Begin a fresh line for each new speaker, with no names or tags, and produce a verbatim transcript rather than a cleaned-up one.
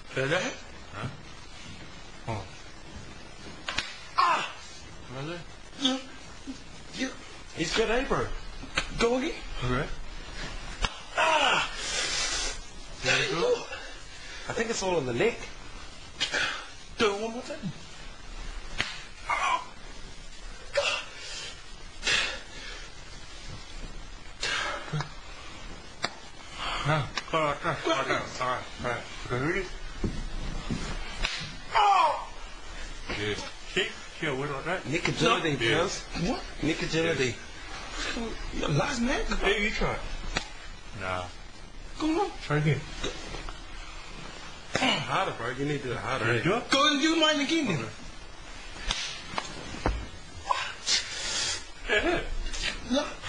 Is that?
Huh? Oh.
Ah!
What is it?
Yeah. Yeah.
It's good, eh, bro?
Go again.
Okay.
Ah!
There you go.
I think it's all in the neck.
Do it one more time. Oh. God.
No. Go like that. Like that. All right. All right. Okay, ready?
Oh!
Good. See? See how weird like that?
Neck agility,
Yeah.
Buzz.
What?
Neck agility.
You last man?
Hey, you try it. Nah.
Come on.
Try again.
Harder, bro. You need to do it harder.
Ready to do it?
Go and do mine again then.
Yeah.
No.